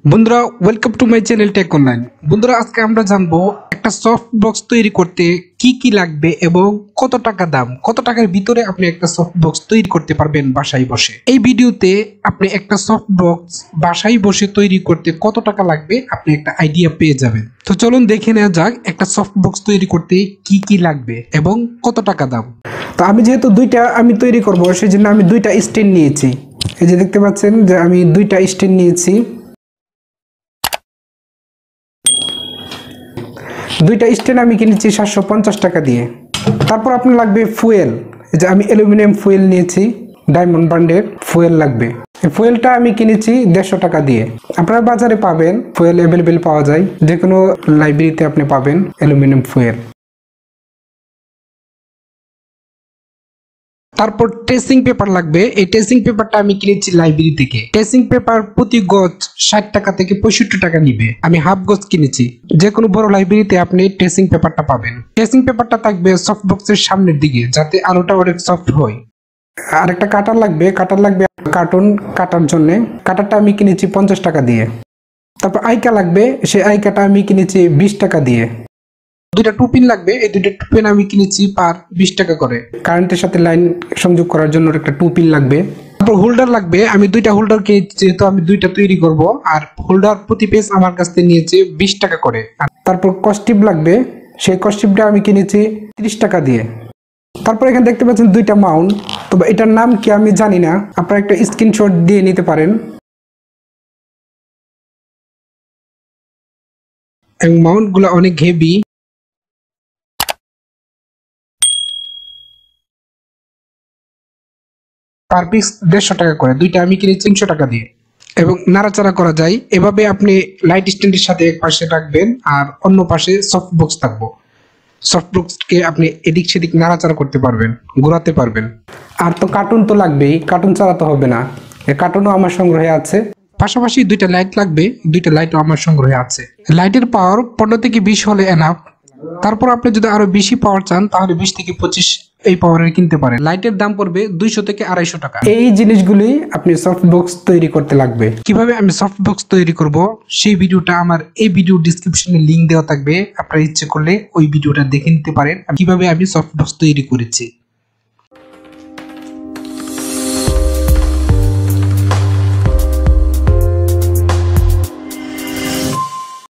বন্ধুরা welcome to my channel tech online. বন্ধুরা আজকে আমরা জানবো একটা সফট বক্স তৈরি করতে কি কি লাগবে এবং কত টাকা দাম, কত টাকার ভিতরে আপনি একটা সফট বক্স তৈরি করতে পারবেন বাসায় বসে। এই ভিডিওতে আপনি একটা সফট বক্স বাসায় বসে তৈরি করতে কত টাকা লাগবে আপনি একটা আইডিয়া পেয়ে যাবেন। তো চলুন দেখে নেওয়া যাক একটা সফট বক্স তৈরি করতে কি কি লাগবে এবং কত টাকা দাম। তো আমি যেহেতু দুইটা তৈরি করব সেই জন্য আমি দুইটা স্ট্যান্ড নিয়েছি। এই যে দেখতে পাচ্ছেন যে আমি দুইটা স্ট্যান্ড নিয়েছি। দুইটা স্ট্যান্ড আমি কিনেছি 750 টাকা দিয়ে। তারপর আপনার লাগবে ফুয়েল। এই যে আমি অ্যালুমিনিয়াম ফুয়েল নিয়েছি, ডায়মন্ড ব্র্যান্ডের ফুয়েল লাগবে। এই ফুয়েলটা আমি কিনেছি 150 টাকা দিয়ে। আপনারা বাজারে পাবেন, ফুয়েল অ্যাভেলেবেল পাওয়া যায়, যে কোনো লাইব্রেরিতে আপনি পাবেন অ্যালুমিনিয়াম ফুয়েল। তারপর ট্রেসিং পেপার লাগবে। এই ট্রেসিং পেপারটা আমি কিনেছি লাইব্রেরি থেকে। ট্রেসিং পেপার প্রতি গজ 60 টাকা থেকে 65 টাকা নিবে। আমি হাফ গজ কিনেছি। যে কোনো বড় লাইব্রেরিতে আপনি ট্রেসিং পেপারটা পাবেন। ট্রেসিং পেপারটা থাকবে সফট বক্সের সামনের দিকে যাতে আলোটা অনেক সফট হয়। আর একটা কাটার লাগবে, কার্টুন কাটার জন্য। কাটারটা আমি কিনেছি 50 টাকা দিয়ে। তারপর আইকা লাগবে, সেই আইকাটা আমি কিনেছি 20 টাকা দিয়ে। দুইটা টুপিন লাগবে। এই দুইটা টুপিন আমি কিনেছি পার 20 টাকা করে। কারেন্টের সাথে লাইন সংযোগ করার জন্য একটা টুপিন লাগবে। তারপর হোল্ডার লাগবে। আমি দুইটা হোল্ডার কিনেছি যেহেতু আমি দুইটা তৈরি করব। আর হোল্ডার প্রতি পিস আমার কাছ থেকে নিয়েছে 20 টাকা করে। তারপর কস্টিপ লাগবে, সেই কস্টিপটা আমি কিনেছি 30 টাকা দিয়ে। তারপর এখানে দেখতে পাচ্ছেন দুইটা মাউন্ট, তবে এটার নাম কি আমি জানি না, আপনারা একটা স্ক্রিনশট দিয়ে নিতে পারেন। এবং মাউন্ট গুলো অনেক হেভি। পার পিস 150 টাকা করে। দুইটা আমি কিনেছি 300 টাকা দিয়ে। এবং নাড়াচাড়া করা যায় এভাবে। আপনি লাইট স্ট্যান্ডের সাথে এক পাশে রাখবেন আর অন্য পাশে সফট বক্স থাকবো। সফট বক্সকে আপনি এদিক সেদিক নাড়াচাড়া করতে পারবেন, ঘোরাতে পারবেন। আর তো কার্টুন তো লাগবেই, কার্টুন চালাতে হবে না, এই কার্টুনও আমার সংগ্রহে আছে। পাশাপাশি দুইটা লাইট লাগবে, দুইটা লাইটও আমার সংগ্রহে আছে। লাইটের পাওয়ার 15 থেকে 20 হলে এনাফ। তারপর আপনি যদি আরো বেশি পাওয়ার চান তাহলে 20 থেকে 25 এই পাওয়ারের কিনতে পারেন। লাইটের দাম পড়বে 200 থেকে 250 টাকা। এই জিনিসগুলি আপনি সফট বক্স তৈরি করতে লাগবে। কিভাবে আমি সফট বক্স তৈরি করব সেই ভিডিওটা আমার এই ভিডিও ডেসক্রিপশনে লিংক দেওয়া থাকবে। আপনারা ইচ্ছে করলে ওই ভিডিওটা দেখে নিতে পারেন কিভাবে আমি সফট বক্স তৈরি করেছি।